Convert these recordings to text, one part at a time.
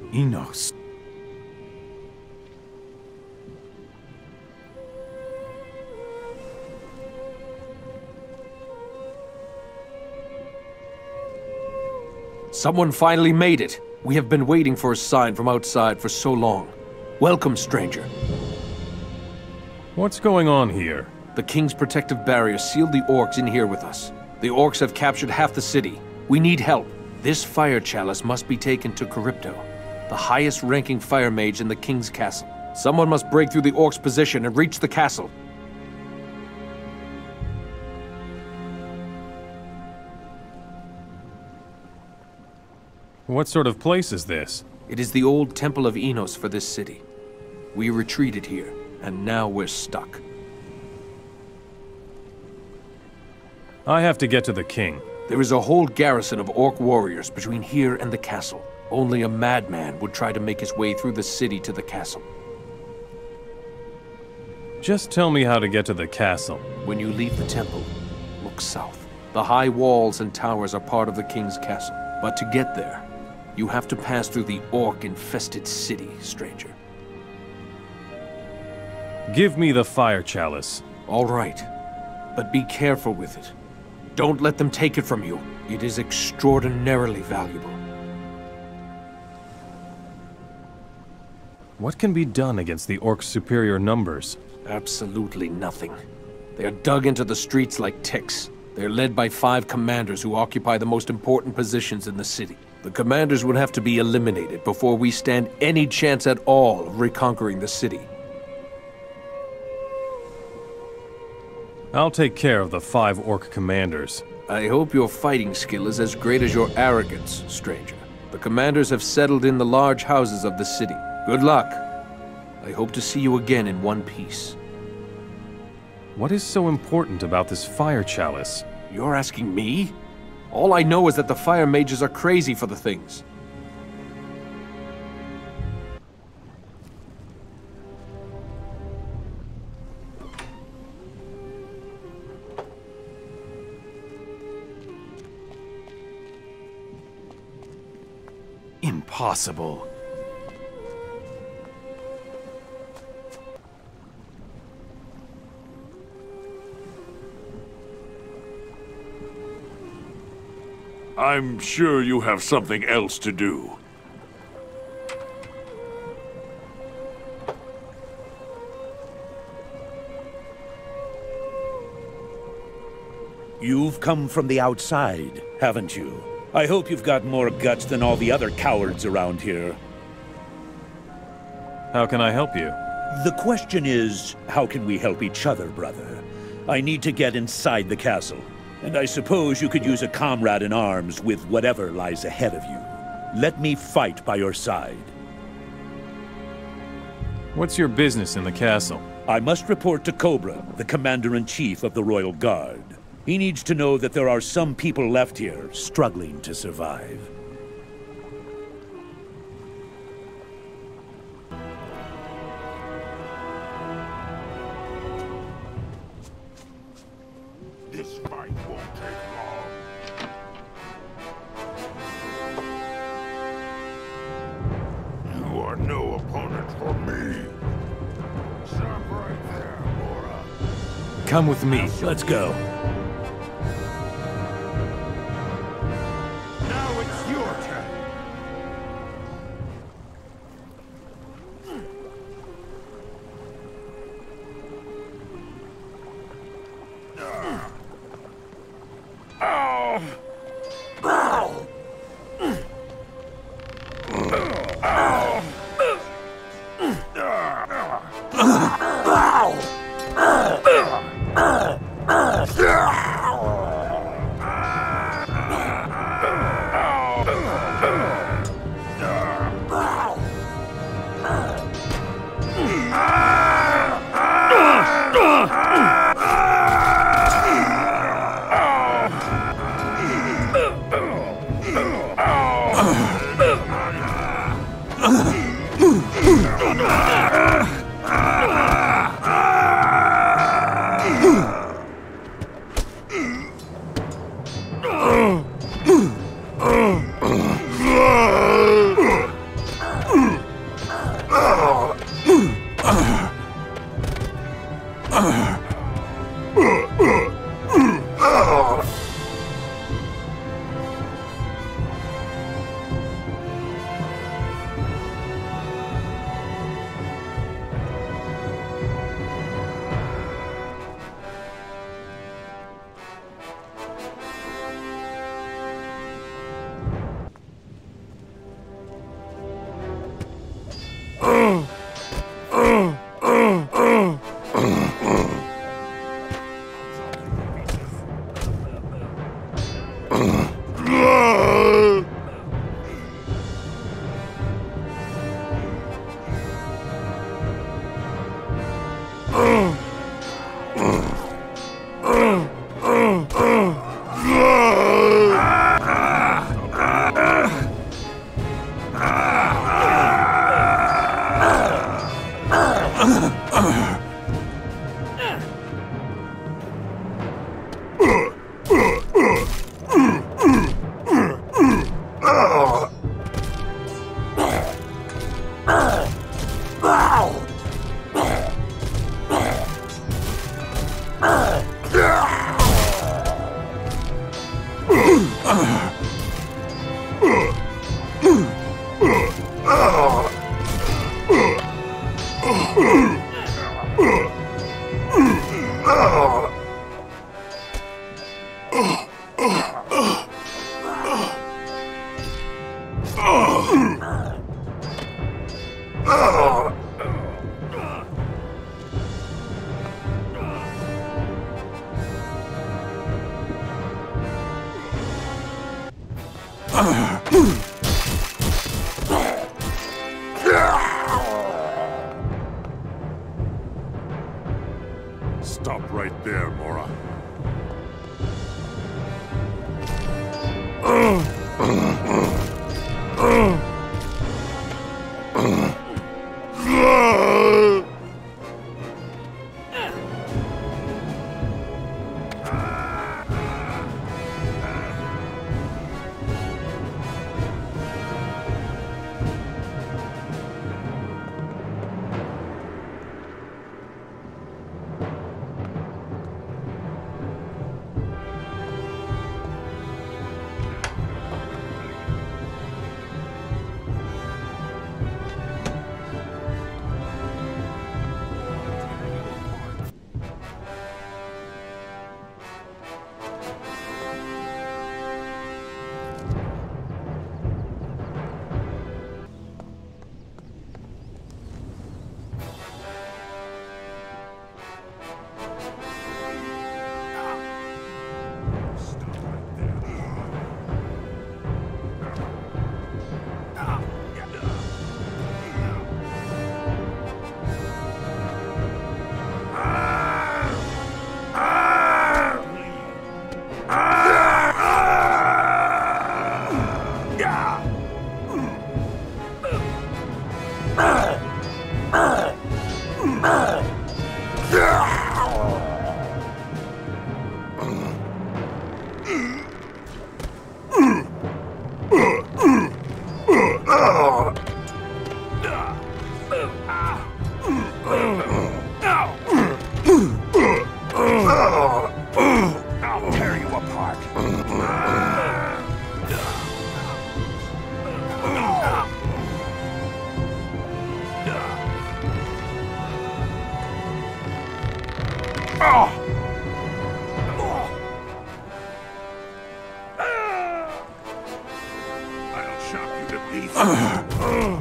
Enos. Someone finally made it. We have been waiting for a sign from outside for so long. Welcome, stranger. What's going on here? The King's protective barrier sealed the orcs in here with us. The orcs have captured half the city. We need help. This fire chalice must be taken to Charybdo, the highest-ranking fire mage in the King's castle. Someone must break through the orcs' position and reach the castle. What sort of place is this? It is the old Temple of Enos for this city. We retreated here, and now we're stuck. I have to get to the king. There is a whole garrison of orc warriors between here and the castle. Only a madman would try to make his way through the city to the castle. Just tell me how to get to the castle. When you leave the temple, look south. The high walls and towers are part of the king's castle. But to get there, you have to pass through the orc-infested city, stranger. Give me the fire chalice. All right, but be careful with it. Don't let them take it from you. It is extraordinarily valuable. What can be done against the orcs' superior numbers? Absolutely nothing. They are dug into the streets like ticks. They are led by 5 commanders who occupy the most important positions in the city. The commanders would have to be eliminated before we stand any chance at all of reconquering the city. I'll take care of the 5 orc commanders. I hope your fighting skill is as great as your arrogance, stranger. The commanders have settled in the large houses of the city. Good luck. I hope to see you again in one piece. What is so important about this fire chalice? You're asking me? All I know is that the fire mages are crazy for the things. Impossible. I'm sure you have something else to do. You've come from the outside, haven't you? I hope you've got more guts than all the other cowards around here. How can I help you? The question is, how can we help each other, brother? I need to get inside the castle, and I suppose you could use a comrade in arms with whatever lies ahead of you. Let me fight by your side. What's your business in the castle? I must report to Cobra, the Commander-in-Chief of the Royal Guard. He needs to know that there are some people left here struggling to survive. This fight won't take long. You are no opponent for me. Stop right there, Laura. Come with me. Let's go. Now it's your turn. Stop right there, Mora. I'll tear you apart. I'll chop you to pieces.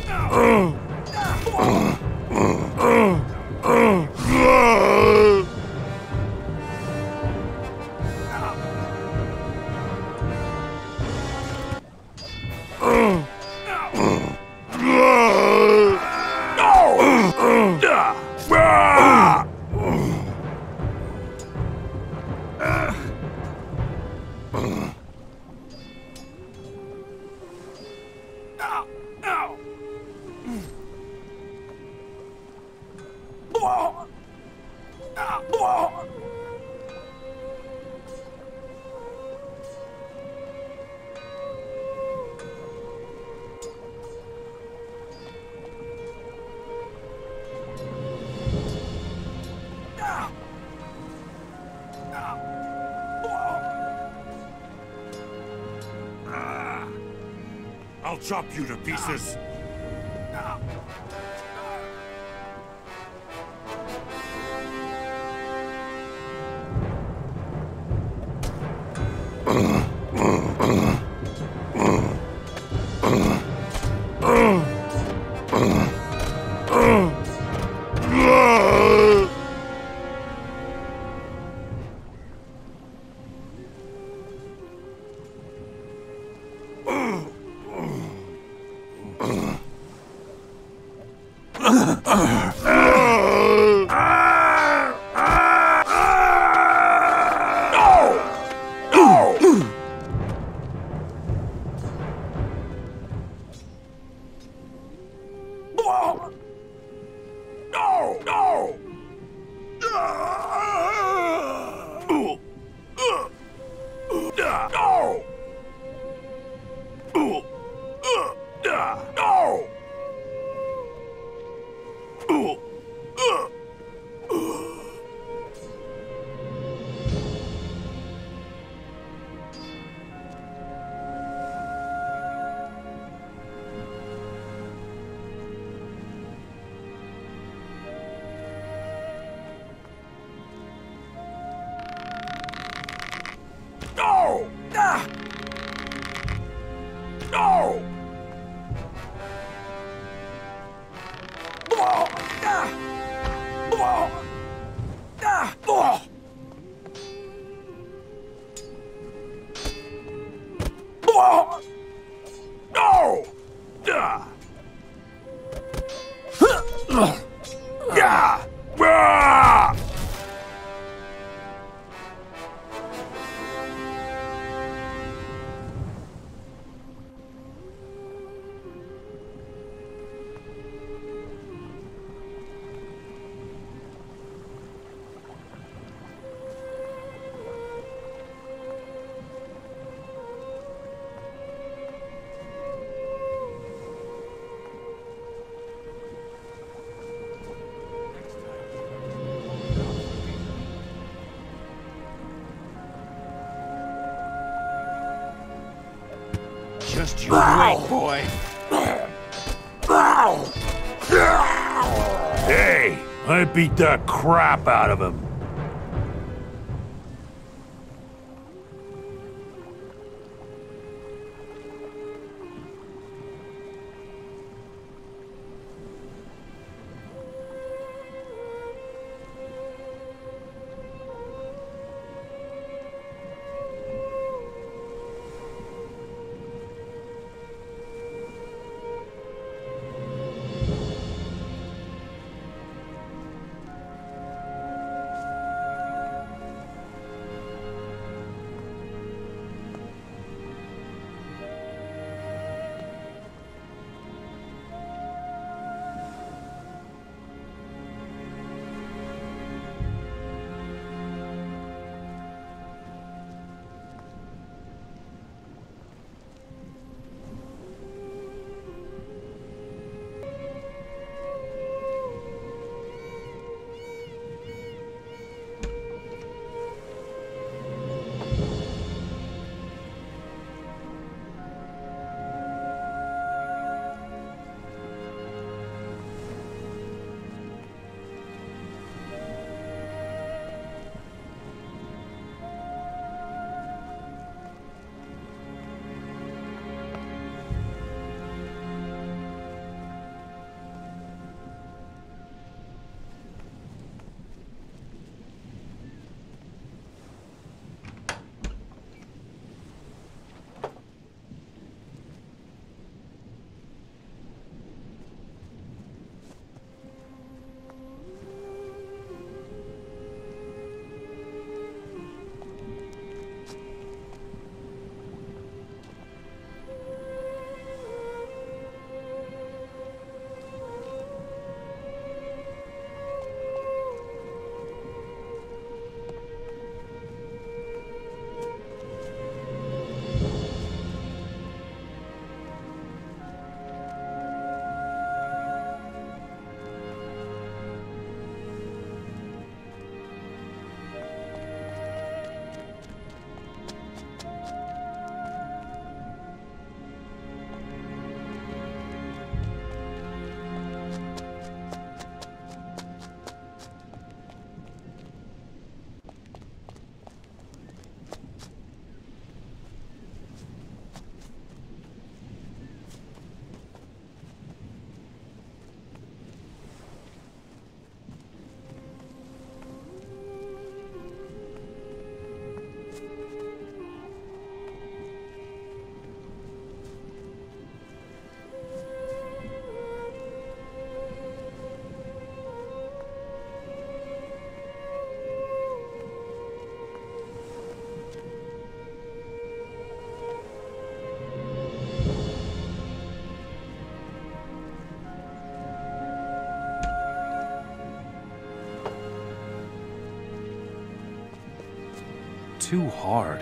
I'll chop you to pieces. No! No! Just you wait, boy. Hey, I beat the crap out of him. Too hard.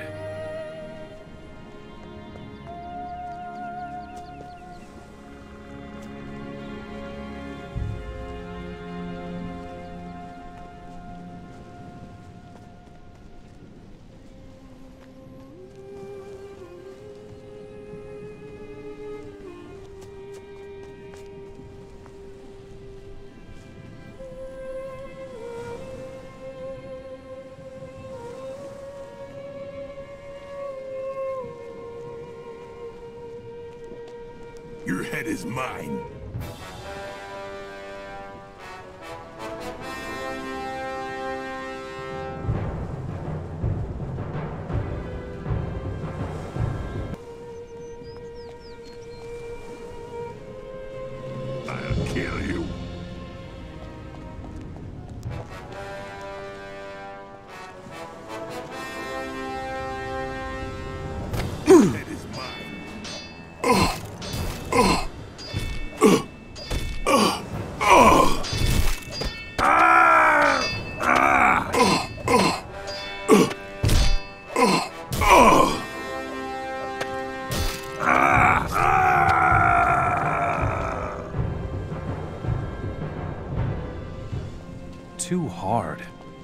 Your head is mine. I'll kill you. Your head is mine. Too hard.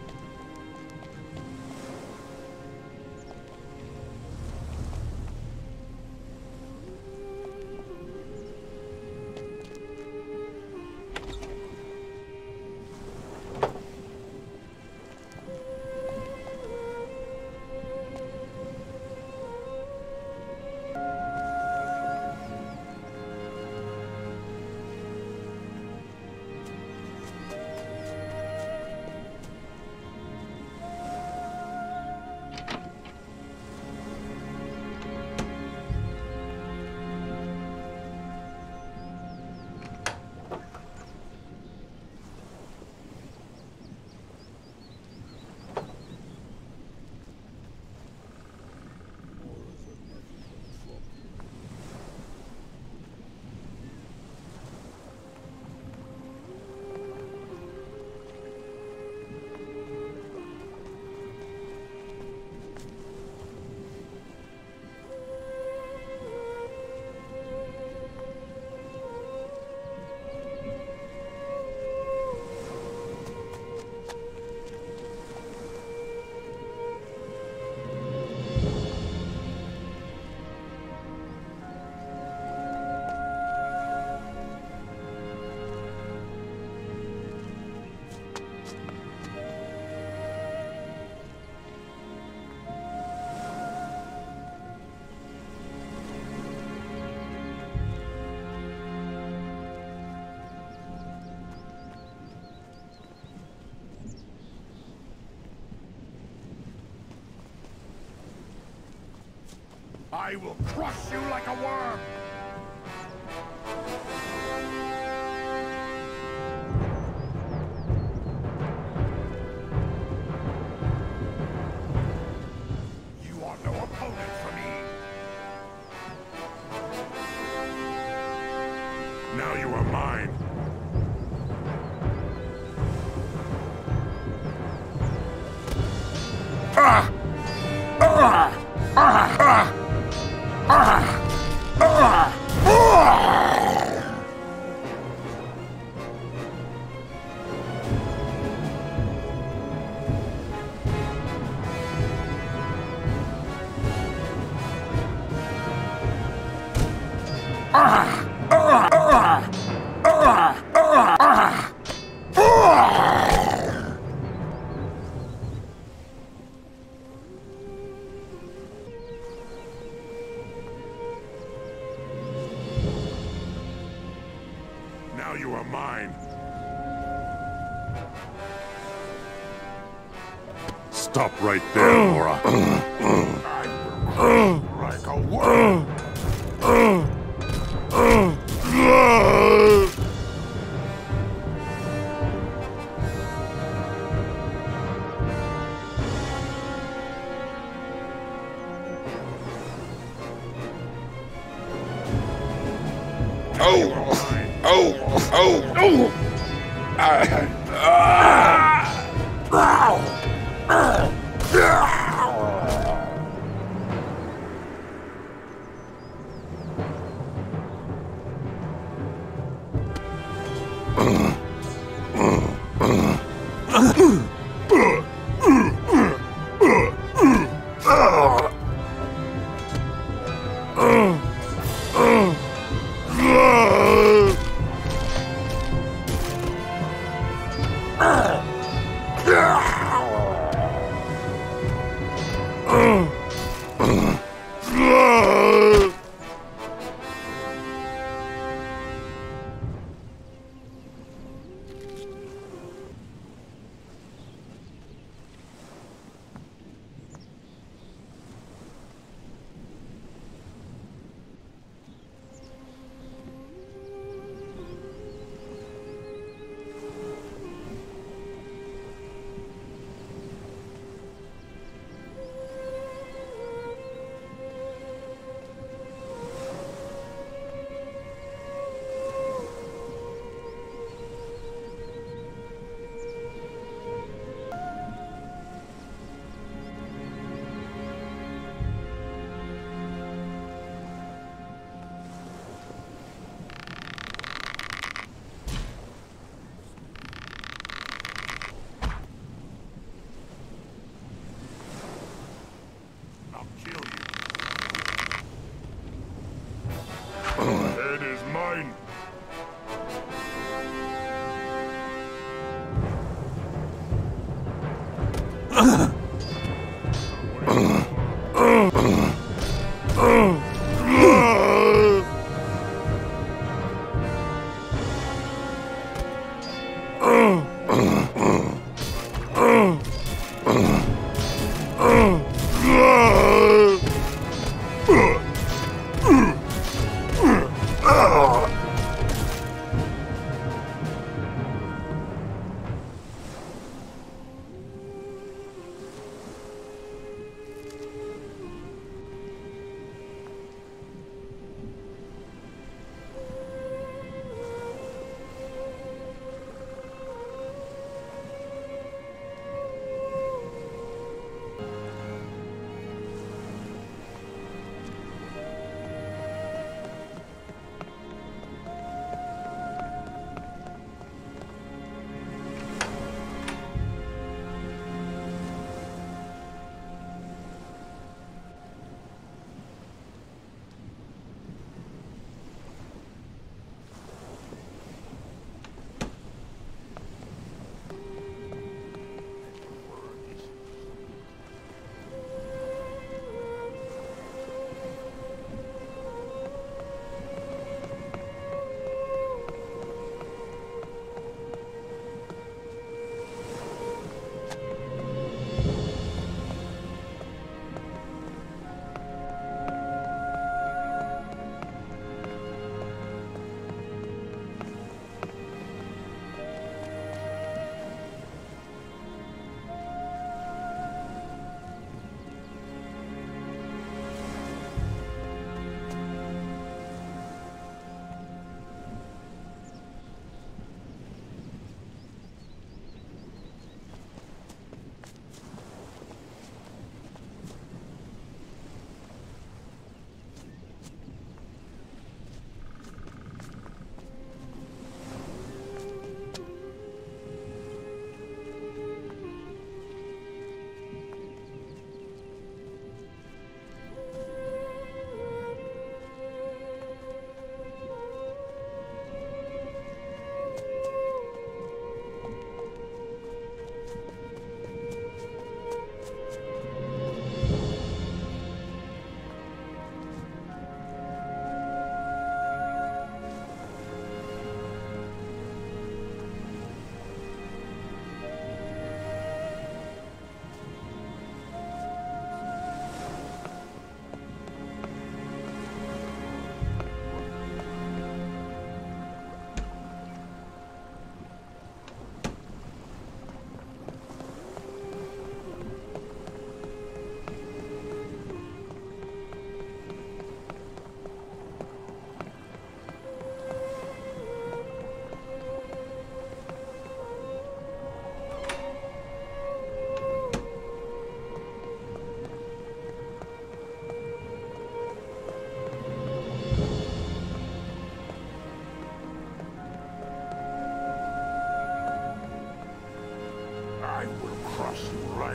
I will crush you like a worm! You are no opponent for me! Now you are mine! Ah! Ah! Ah! Ah! Now you are mine. Stop right there, Laura. I will like a worm.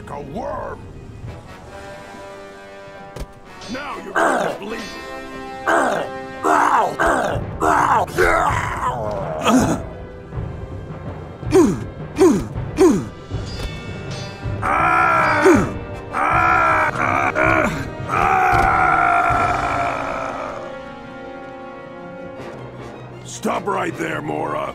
like a worm. Now you're going to bleed. Stop right there, Mora.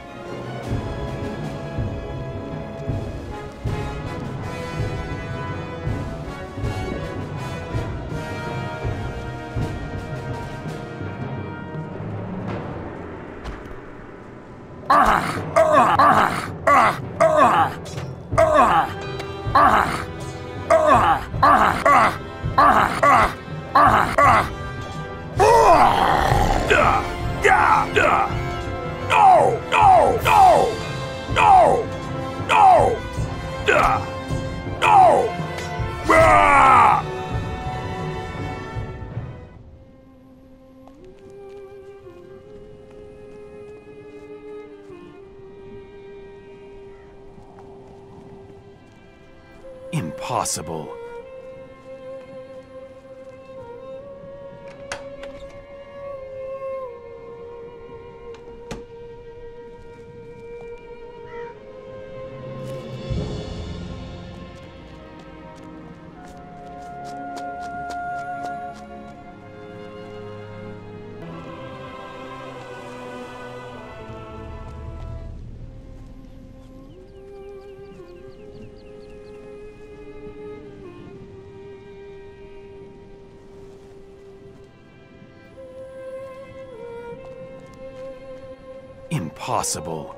Impossible. Impossible.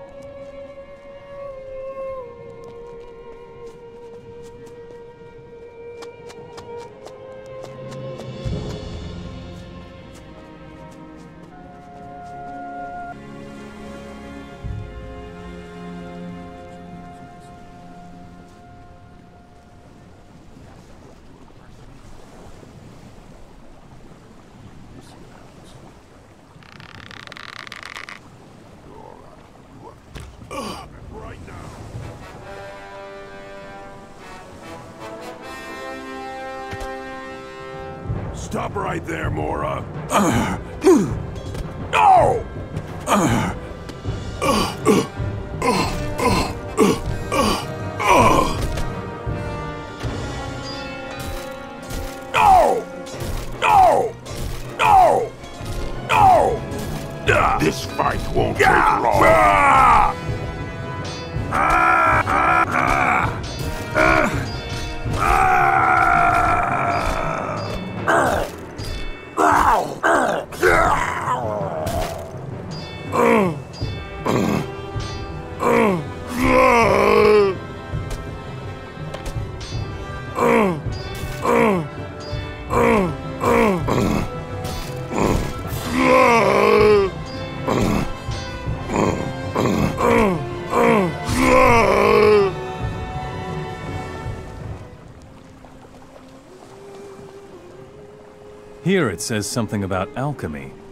Stop right there, Mora. No! No! No! No! No! This fight won't take long. Here it says something about alchemy.